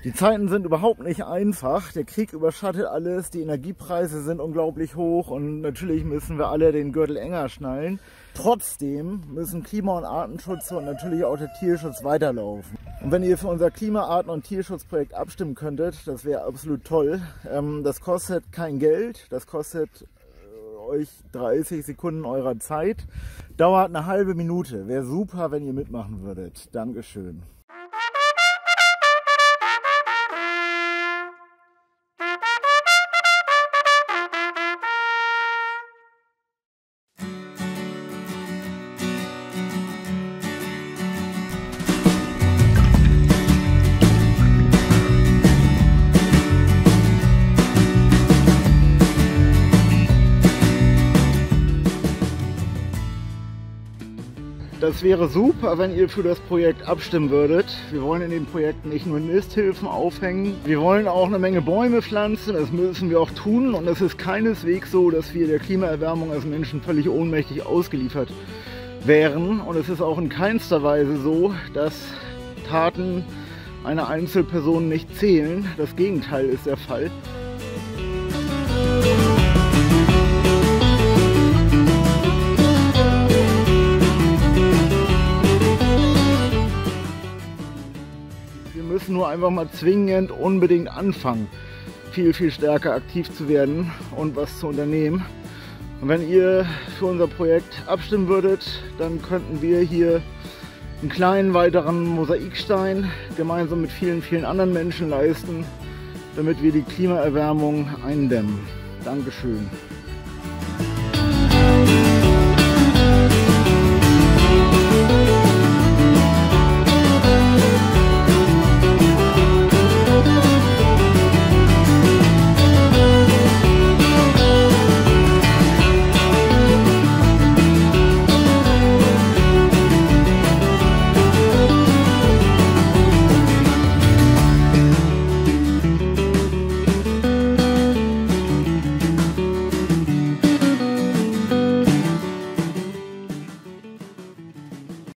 Die Zeiten sind überhaupt nicht einfach. Der Krieg überschattet alles, die Energiepreise sind unglaublich hoch und natürlich müssen wir alle den Gürtel enger schnallen. Trotzdem müssen Klima- und Artenschutz und natürlich auch der Tierschutz weiterlaufen. Und wenn ihr für unser Klima-, Arten- und Tierschutzprojekt abstimmen könntet, das wäre absolut toll. Das kostet kein Geld, das kostet euch 30 Sekunden eurer Zeit. Dauert eine halbe Minute. Wäre super, wenn ihr mitmachen würdet. Dankeschön. Das wäre super, wenn ihr für das Projekt abstimmen würdet. Wir wollen in dem Projekt nicht nur Nisthilfen aufhängen, wir wollen auch eine Menge Bäume pflanzen, das müssen wir auch tun. Und es ist keineswegs so, dass wir der Klimaerwärmung als Menschen völlig ohnmächtig ausgeliefert wären. Und es ist auch in keinster Weise so, dass Taten einer Einzelperson nicht zählen. Das Gegenteil ist der Fall. Wir müssen nur einfach mal zwingend unbedingt anfangen, viel stärker aktiv zu werden und was zu unternehmen. Und wenn ihr für unser Projekt abstimmen würdet, dann könnten wir hier einen kleinen weiteren Mosaikstein gemeinsam mit vielen anderen Menschen leisten, damit wir die Klimaerwärmung eindämmen. Dankeschön.